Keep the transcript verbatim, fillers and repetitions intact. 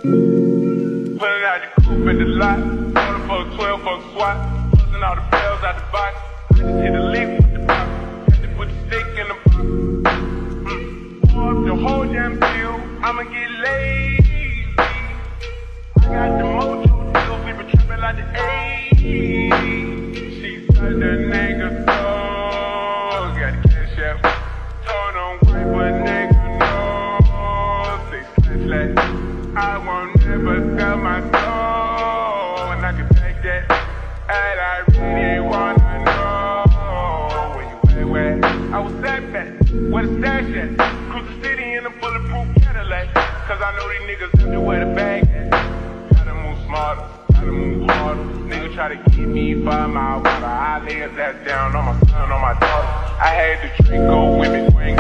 Pulling out the coupe in the lot. Order for a twelve for a swat. Busting all the bells out the box. I just hit a lick with the box. Had to put the stick in the box. Mm. Pour up the whole damn deal. I'ma get lazy. I got the mojo deal. We been tripping like the eighties. She said the nigga so. Got the cash out. Told on white, but nigga no. Six slash slash. I won't never sell my soul, and I can take that. And I really wanna know where you at, where? I was that back, where the stash at? Cruise the city in a bulletproof Cadillac, cause I know these niggas have to wear the bag at. Gotta move smarter, gotta move harder. Nigga try to keep me five mile water. I lay his ass down on my son, on my daughter. I had the Draco with me, swing